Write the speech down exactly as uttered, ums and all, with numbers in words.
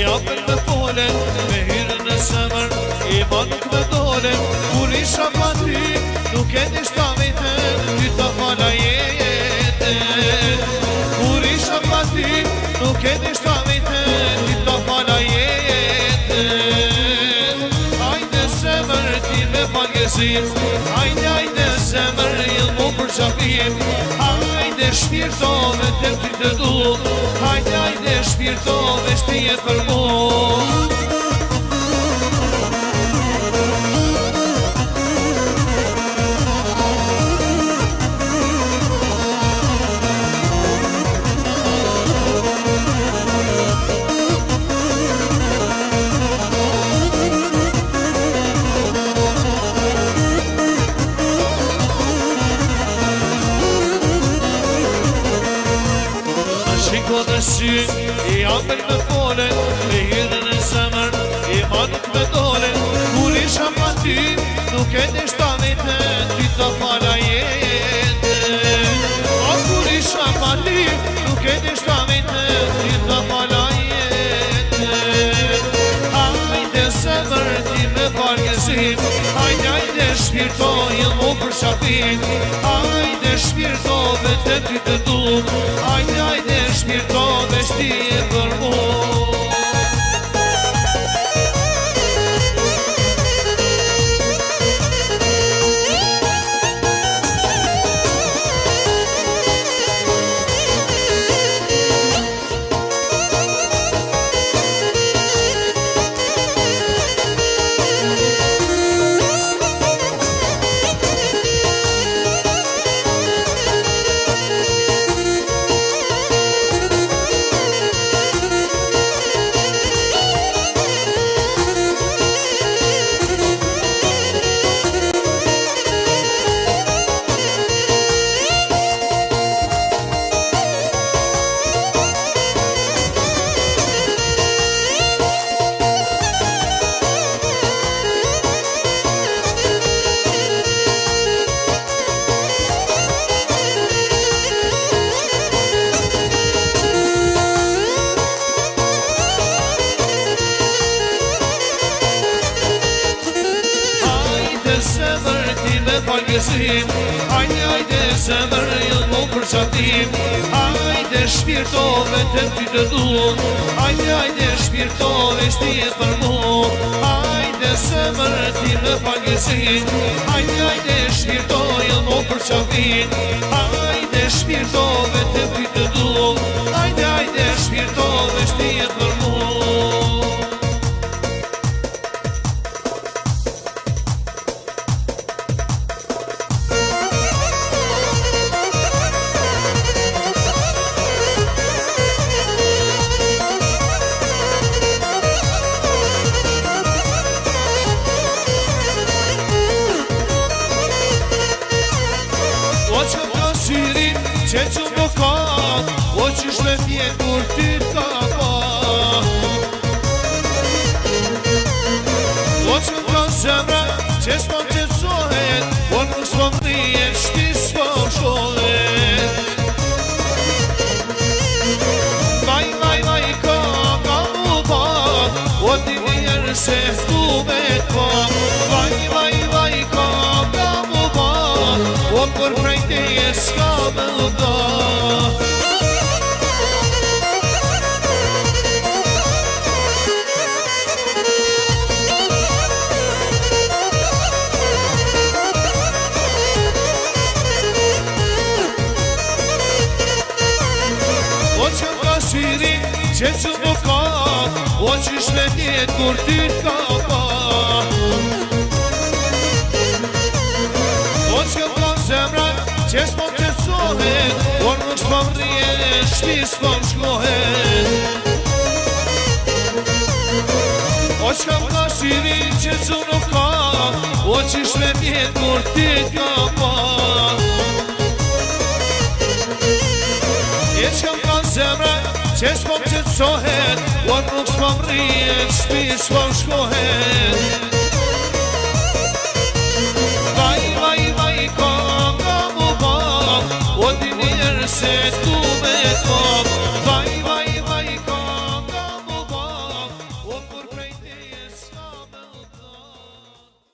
apën me fole, me hirë në semër, ima nuk me dole. Kur isha pa ty, nuk e nishta vetën, ty ta fala jetë. Kur isha pa ty, nuk e nishta vetën, ty ta fala jetë. Hajde semër ti me falgesim, hajde hajde semër il mu për qafim. Hajde shpirtove të ty të du, hajde hajde shpirtove shtije për mu. Shiko në sy, i apën me fole, me hirë në zemër, i ma nuk me dole. Kur isha pa ty, nuk e nishta vetën, ty ta fala jetë. A kur isha pa ty, nuk e nishta vetën, ty ta fala jetë. Hajde zemër ti me falgesim, hajde hajde shpirtojnë mu për qafim. Hajde shpirtove të ty të du, hajde hajde shpirtove shtije për mu. Hajde, hajde, zemër il mu për qatim. Hajde, shpirtove të ty të du, hajde, hajde, shpirtove shtije për mu. Hajde, zemër ti me falgesim, hajde, hajde, shpirtove il mu për qatim. Hajde, shpirtove të ty të du, hajde, hajde, shpirtove shtije për mu. Që që më ka, o që shme fjenë kur ty t'ka pa. O që më ka zemra, që s'ma të qëtësohet, o nuk s'ma më dhije, shti s'ma shohet. Vaj, vaj, vaj, ka, ka mu pa, o t'i njerë se t'u me t'pa. Vaj, vaj, vaj, ka, ka mu pa, o kur prejteje s'ka me l'da. O që ka syri, që që më ka, o që shme tjetë kur ty t'ka pa. O që ka zemra, që s'ma të qëtësohet, o nuk s'ma më rrije, shpi s'ma më shkohet. O që ka syri, që që nuk ka, o që shme tjetë kur ty t'ka pa. E që ka zemra, që s'ma më qëtësohet, o nuk s'ma më rrije, shpi s'ma më shkohet.